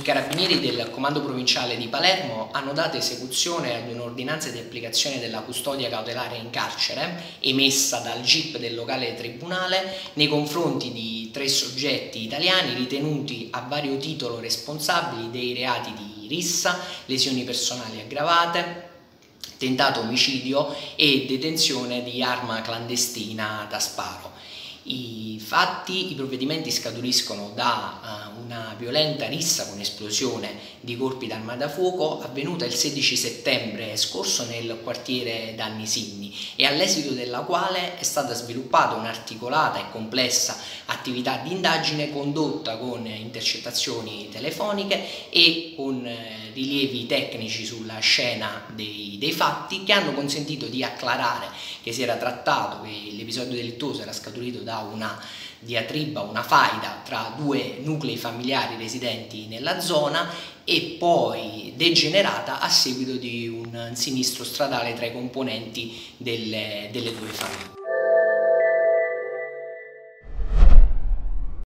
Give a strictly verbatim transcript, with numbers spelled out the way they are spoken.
carabinieri del Comando Provinciale di Palermo hanno dato esecuzione ad un'ordinanza di applicazione della custodia cautelare in carcere emessa dal G I P del locale tribunale nei confronti di tre soggetti italiani ritenuti a vario titolo responsabili dei reati di rissa, lesioni personali aggravate, tentato omicidio e detenzione di arma clandestina da sparo. I fatti, i provvedimenti scaturiscono da uh, una violenta rissa con esplosione di colpi d'arma da fuoco avvenuta il sedici settembre scorso nel quartiere Danni Sinni e all'esito della quale è stata sviluppata un'articolata e complessa attività di indagine condotta con intercettazioni telefoniche e con eh, rilievi tecnici sulla scena dei, dei fatti che hanno consentito di acclarare che si era trattato, che l'episodio delittuoso era scaturito da una diatriba, una faida tra due nuclei familiari residenti nella zona e poi degenerata a seguito di un sinistro stradale tra i componenti delle, delle due famiglie.